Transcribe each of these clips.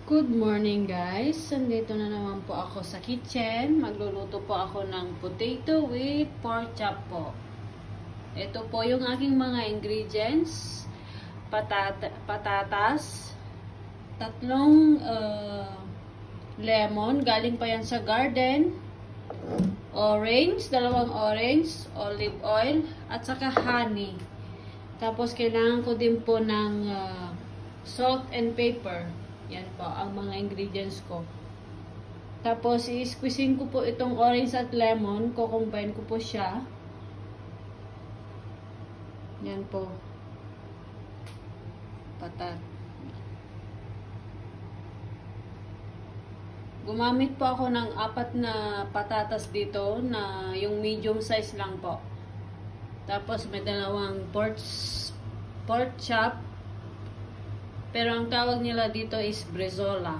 Good morning guys! Nandito na naman po ako sa kitchen. Magluluto po ako ng potato with pork chop po. Ito po yung aking mga ingredients. Patatas, tatlong lemon, galing pa yan sa garden. Orange, dalawang orange, olive oil, at saka honey. Tapos kailangan ko din po ng salt and pepper. Yan po ang mga ingredients ko. Tapos i-squeezing ko po itong orange at lemon. Kukumbine ko po siya. Yan po. Patat. Gumamit po ako ng 4 na patatas dito na yung medium size lang po. Tapos may dalawang pork chop. Pero ang tawag nila dito is brezola.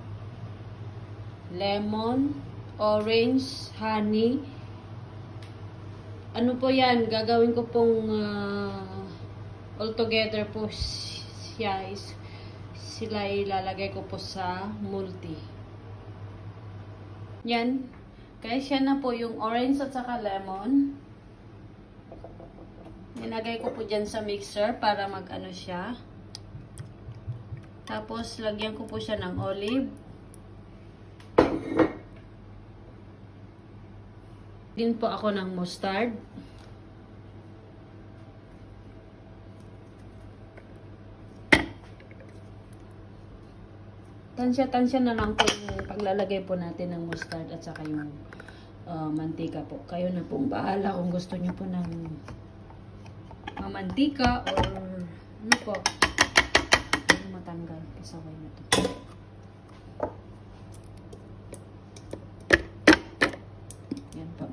Lemon, orange, honey. Ano po yan? Gagawin ko pong all together po siya. Sila ilalagay ko po sa multi. Yan. Kaya siya na po yung orange at saka lemon. Nilagay ko po dyan sa mixer para mag-ano siya. Tapos, lagyan ko po siya ng olive. Din po ako ng mustard. Tansya-tansya na lang po yung paglalagay po natin ng mustard at saka yung mantika po. Kayo na pong bahala kung gusto nyo po ng mantika or ano po. Matanggal. Kasaway na to. Yan po.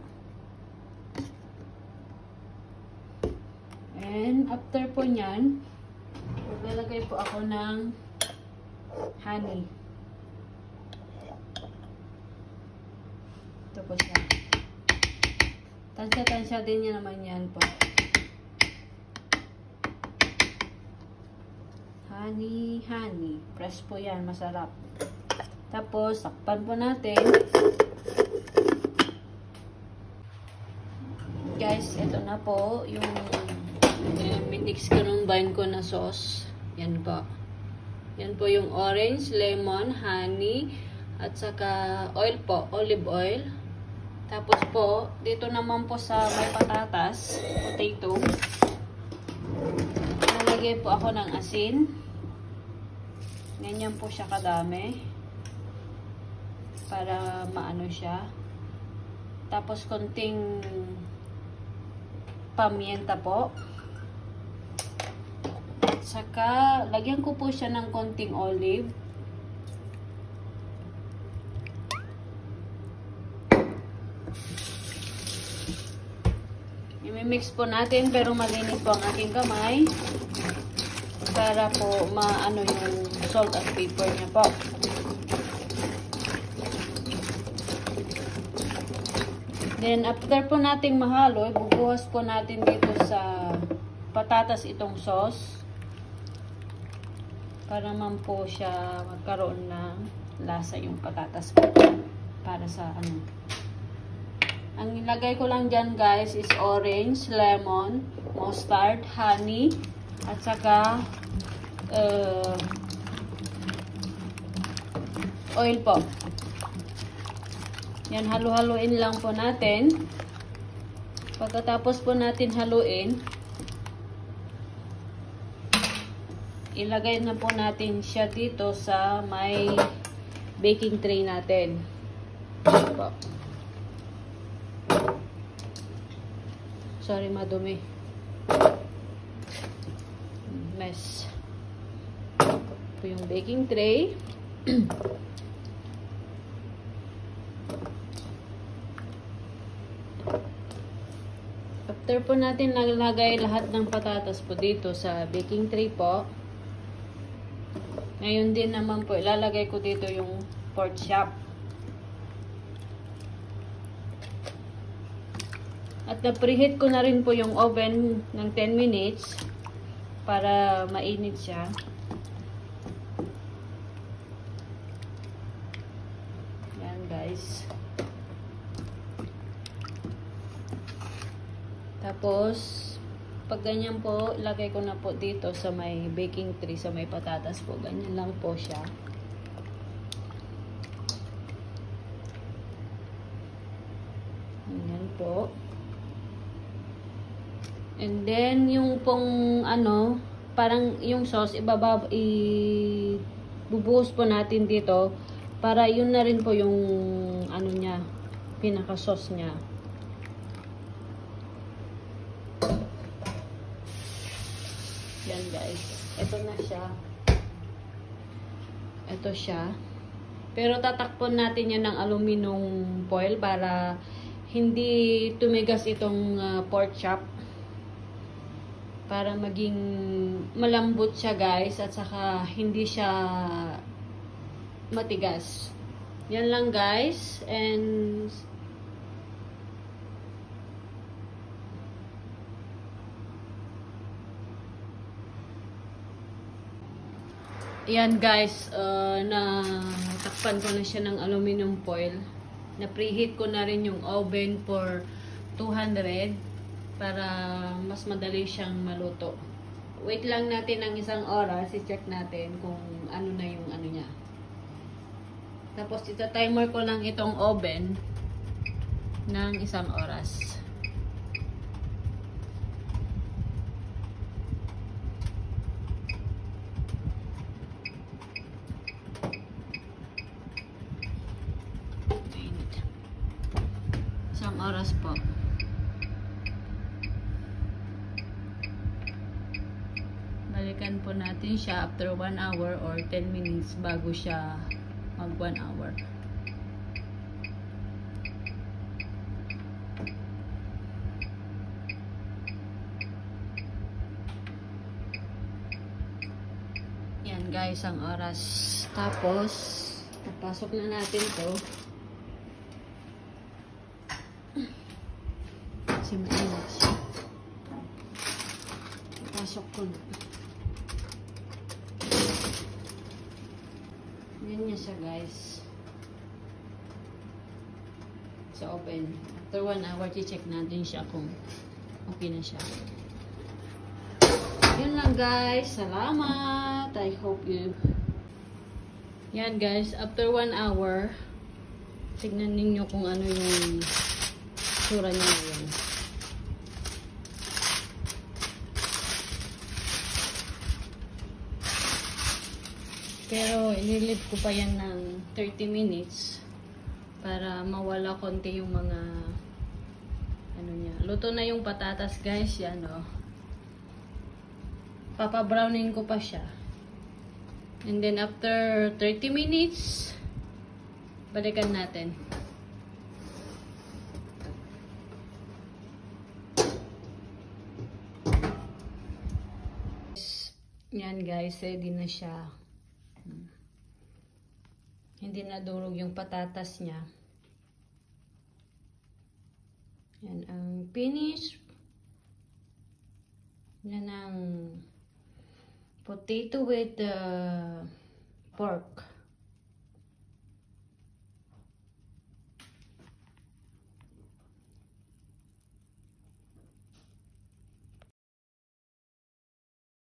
And after po nyan, maglalagay po ako ng honey. Ito po siya. Tansya-tansya din niya naman yan po. Honey. Fresh po yan. Masarap. Tapos, sakpan po natin. Guys, ito na po. Yung minix ko nung vine ko na sauce. Yan po. Yan po yung orange, lemon, honey, at saka oil po. Olive oil. Tapos po, dito naman po sa may patatas, potato. Nalagay po ako ng asin. Ganyan po siya kadami. Para maano siya. Tapos konting pamienta po. Saka, lagyan ko po siya ng konting olive. I-mix po natin pero malinis po ang aking kamay. Para po maano yung salt at pepper niya po. Then after po nating mahalo, ibubuhos po natin dito sa patatas itong sauce. Para man po siya magkaroon ng lasa yung patatas po. Para sa ano. Ang ilagay ko lang dyan guys is orange, lemon, mustard, honey, at saka oil po. Yan, halu-haluin lang po natin. Pagkatapos po natin haluin, ilagay na po natin siya dito sa may baking tray natin. Po. Sorry, madumi. Mess. Ito yung baking tray. After po natin nalagay lahat ng patatas po dito sa baking tray po. Ngayon din naman po ilalagay ko dito yung pork chop. At na-preheat ko na rin po yung oven ng 10 minutes para mainit siya. guys. Tapos, pag ganyan po, lagay ko na po dito sa may baking tray, sa may patatas po. Ganyan lang po siya. Ganyan po. And then, yung pong ano, parang yung sauce, ibubuhos po natin dito para yun na rin po yung ano niya, pinaka-sauce niya. Yan guys. Ito na siya. Ito siya. Pero tatakpon natin yan ng aluminum foil para hindi tumigas itong pork chop. Para maging malambot siya guys at saka hindi siya matigas. Yan lang guys. And yan guys, natakpan ko na siya ng aluminum foil. Na-preheat ko na rin yung oven for 200 para mas madali siyang maluto. Wait lang natin ng 1 oras, i-check natin kung ano na yung ano niya. Tapos ita-timer ko lang itong oven ng 1 oras. Oras po. Balikan po natin siya after 1 hour or 10 minutes bago siya mag 1 hour. Yan guys ang oras. Tapos napasok na natin to. Kasi mainit siya. Pasok ko na. Yan niya siya guys. Sa open. After 1 hour, check natin siya kung okay na siya. Yun lang guys. Salamat. I hope you. Yan guys. After 1 hour, tignan ninyo kung ano yung sura niya ngayon. Pero inilip ko pa yan ng 30 minutes para mawala konti yung mga ano niya. Luto na yung patatas guys, yan oh. Papa-browning ko pa siya. And then after 30 minutes, balikan natin. Yan guys, ready na siya. Hindi nadurog yung patatas niya. Yan ang finish. Yan ang potato with pork.